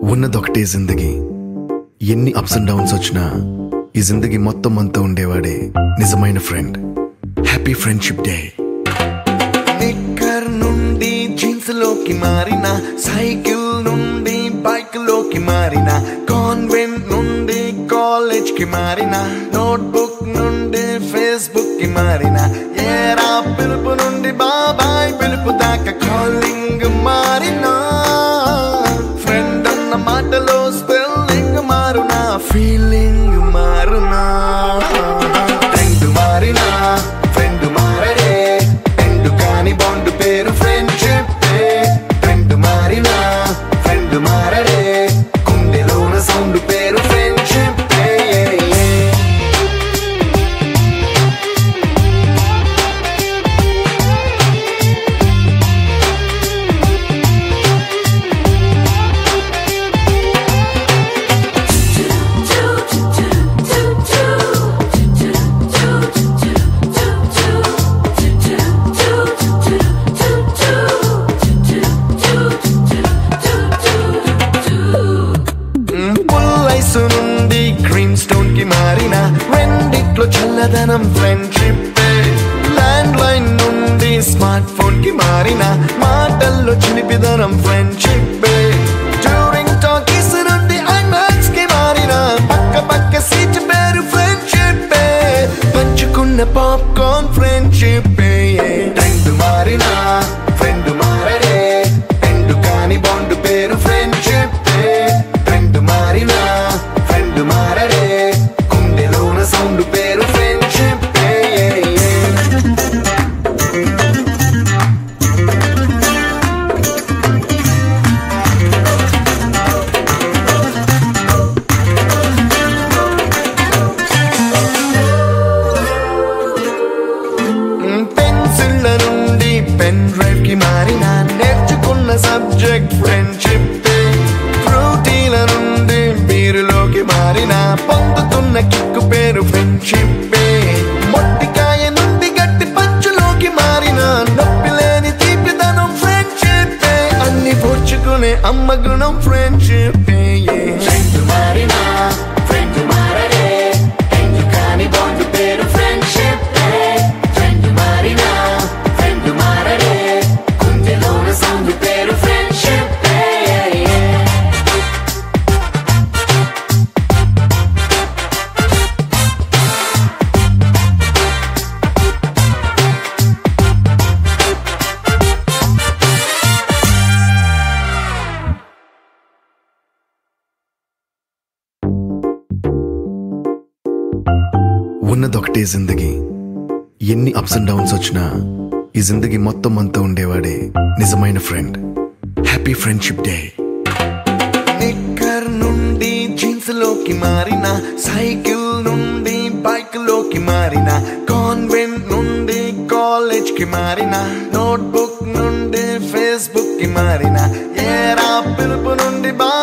ఉన్నదొకటే జిందగీ. ఎన్ని ups and downs వచ్చినా ఈ జిందగీ మొత్తం అంతా ఉండేవాడే నిజమైన ఫ్రెండ్. Happy friendship day. నిక్కర్ నుండి జీన్స్ లోకి మారిన, సైకిల్ నుండి బైక్ లోకి మారిన, కాన్వెంట్ నుండి కాలేజ్ కి మారిన, నోట్బుక్ నుండి ఫేస్బుక్ కి మారిన, ఏరా పిలుపు నుండి బాబాయ్ పిలుపు దాకా కాలింగ్ మారిన, ఫ్రెండ్ అన్న మాటలో స్పెల్లింగ్ మారునా, ఫీలింగ్ మారునా, ట్రెండ్ మారినా ఫ్రెండ్ మారడే, ఎండు కాని బాండ్ పేరు ఫ్రెండ్షిప్. ట్రెండ్ మారినా ఫ్రెండ్ మారడే, గుండెలోన సౌండ్ పేరు ఫ్రెండ్షిప్. నుండి గ్రీన్ స్టోన్ కి మారిన, రెండిట్లో చల్లదనం ఫ్రెండ్షిప్. ల్యాండ్ లైన్ నుండి స్మార్ట్ ఫోన్ కి మారిన, మాటల్లో చిలిపిదనం ఫ్రెండ్షిప్. డ్యూరింగ్ టాకీస్ నుండి ఐమాక్స్ కి మారిన, పక్క పక్క సీట్ పేరు ఫ్రెండ్షిప్. పంచుకున్న పాప్కార్న్ ఫ్రెండ్షిప్. ట్రెండ్ మారిన ఫ్రెండ్ మారడే, ఎండు కాని బాండ్ పేరు ఫ్రెండ్షిప్. ట్రెండ్ మారిన ఫ్రెండ్ మారడే, గుండెలోన సౌండ్ పేరు ఫ్రెండ్షిప్. పెన్సిళ్ళ నుండి పెన్ డ్రైవ్ కి మారిన, నేర్చుకున్న సబ్జెక్ట్ ఫ్రెండ్షిప్. ఫ్రూటీల నుండి బీరులోకి మారిన, పొందుతున్న కిక్కు పేరు ఫ్రెండ్షిప్. మొట్టికాయ నుండి గట్టి పంచులోకి మారిన, నొప్పి లేని తీపిదనం ఫ్రెండ్షిప్. అన్ని పోర్చుకునే అమ్మ గుణం ఫ్రెండ్షిప్. ఫ్రెండ్ మారినా ఫ్రెండ్ మారడే, ఎందు కాని బాండ్ పేరు ఫ్రెండ్షిప్. ఫ్రెండ్ మారినా ఫ్రెండ్ మారడే, గుండెలోన సౌండ్ పేరు ఫ్రెండ్షిప్. ఉన్నదొకటే జిందగీ. ఎన్ని అప్స్ అండ్ డౌన్స్ వచ్చినా ఈ జిందగీ మొత్తం అంతా ఉండేవాడే నిజమైన ఫ్రెండ్. Happy friendship day. నిక్కర్ నుండి జీన్స్ లోకి మారిన, సైకిల్ నుండి బైక్ లోకి మారిన, కాన్వెంట్ నుండి కాలేజ్ కి మారిన, నోట్బుక్ నుండి ఫేస్బుక్ కి మారిన, ఏరా పిలుపు నుండి